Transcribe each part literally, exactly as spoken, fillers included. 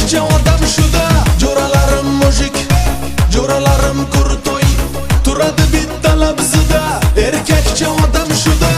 erkakcha odam shuda. Jo'ralarim mujik, jo'ralarim kurtoy, turadi bitta labzida. Erkakcha odam shuda.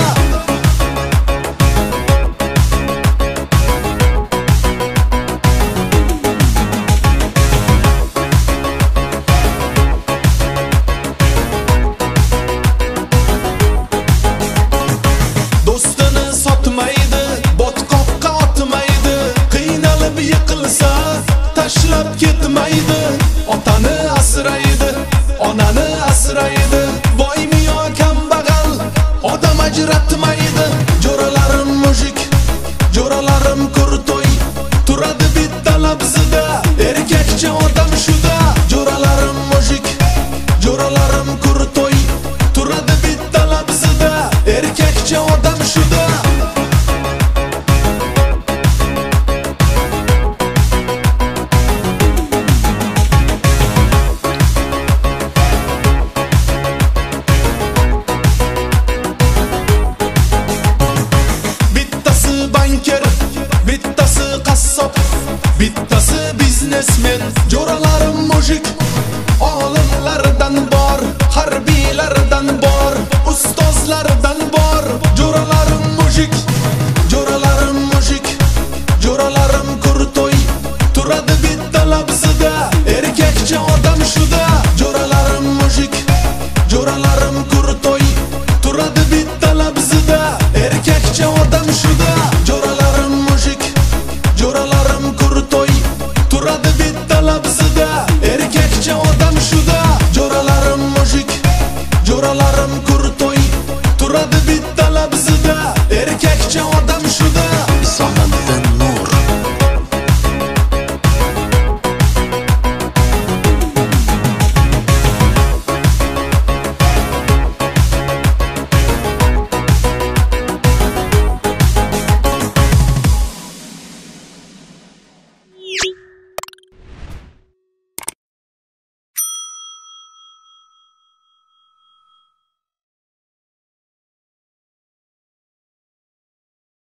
Do'stini sotmaydi, botqoqqa otmaydi, qiynalib yiqilsa tashlab ketmaydi. Otani asraydi, onani asraydi, boymi yo kambag'al odam ajratmaydi. Jo'ralarim mujik, jo'ralarim kurtoy, turadi bitta labzida. Erkakcha odam shuda. Jo'ralarim mujik, jo'ralarim kurtoy, turadi bitta labzida. Erkakcha odam shuda. Bittasi banker, bittasi qassob, bittasi biznesmen. Jo'ralarim mujik,